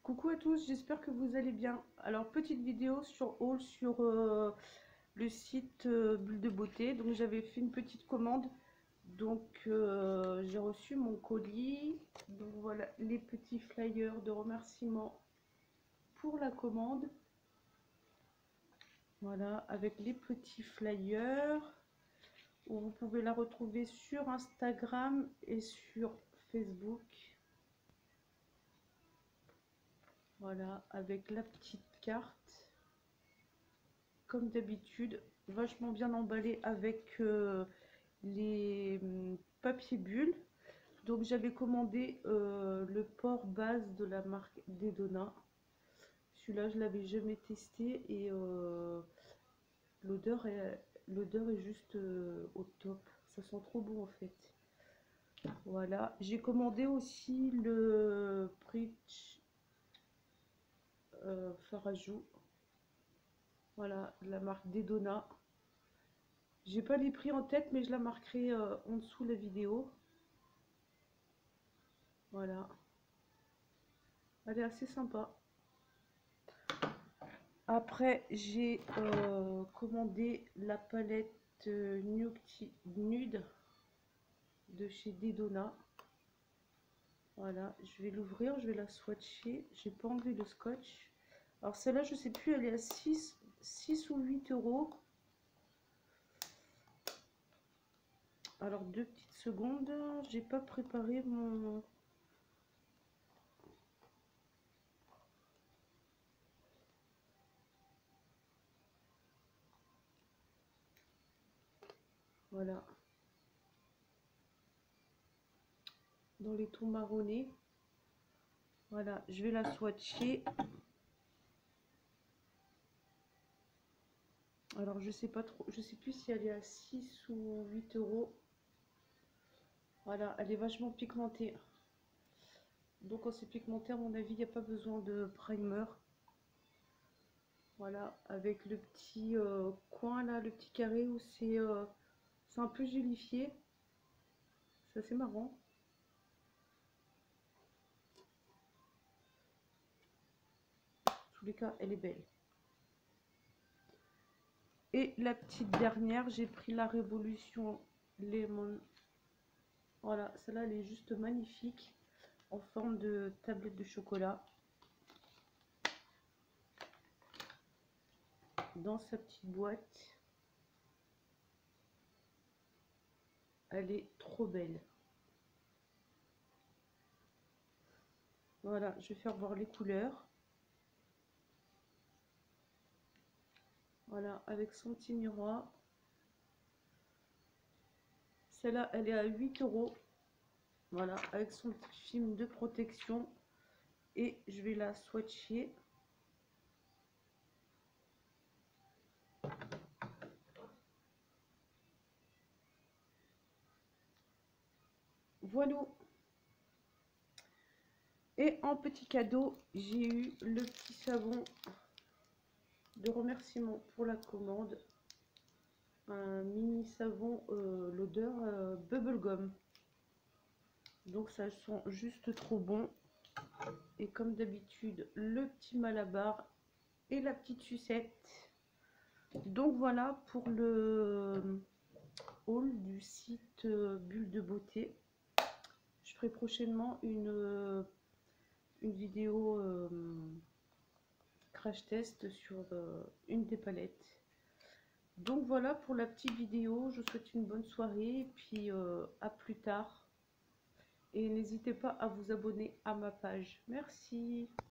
Coucou à tous, j'espère que vous allez bien. Alors, petite vidéo sur haul sur le site Bulle de Beauté. Donc, j'avais fait une petite commande. Donc, j'ai reçu mon colis. Donc, voilà les petits flyers de remerciement pour la commande. Voilà, avec les petits flyers. Où vous pouvez la retrouver sur Instagram et sur Facebook. Voilà, avec la petite carte. Comme d'habitude, vachement bien emballé avec les papiers bulles. Donc j'avais commandé le port base de la marque Dedona. Celui-là je l'avais jamais testé et l'odeur est juste au top. Ça sent trop bon en fait. Voilà, j'ai commandé aussi le Bridge Farajou. Voilà, de la marque Dedona. J'ai pas les prix en tête, mais je la marquerai en dessous la vidéo. Voilà. Elle est assez sympa. Après, j'ai commandé la palette Nude de chez Dedona. Voilà, je vais l'ouvrir, je vais la swatcher. J'ai pas enlevé le scotch. Alors celle-là, je sais plus, elle est à 6 ou 8 euros. Alors 2 petites secondes, j'ai pas préparé mon... Voilà. Dans les tons marronnés. Voilà, je vais la swatcher. Alors je sais pas trop, je sais plus si elle est à 6 ou 8 euros. Voilà, elle est vachement pigmentée. Donc quand c'est pigmenté, à mon avis, il n'y a pas besoin de primer. Voilà, avec le petit coin là, le petit carré où c'est un peu gélifié. C'est assez marrant. En tous les cas, elle est belle. Et la petite dernière, j'ai pris la Révolution Lemon. Voilà, celle-là, elle est juste magnifique. En forme de tablette de chocolat. Dans sa petite boîte. Elle est trop belle. Voilà, je vais faire voir les couleurs. Voilà, avec son petit miroir. Celle-là, elle est à 8 euros. Voilà, avec son petit film de protection. Et je vais la swatcher. Voilà. Et en petit cadeau, j'ai eu le petit savon de remerciement pour la commande. Un mini savon, l'odeur bubblegum. Donc ça sent juste trop bon. Et comme d'habitude, le petit malabar et la petite sucette. Donc voilà pour le haul du site Bulle de Beauté. Je ferai prochainement une vidéo crash test sur une des palettes. Donc voilà pour la petite vidéo. Je vous souhaite une bonne soirée et puis à plus tard. Et n'hésitez pas à vous abonner à ma page. Merci.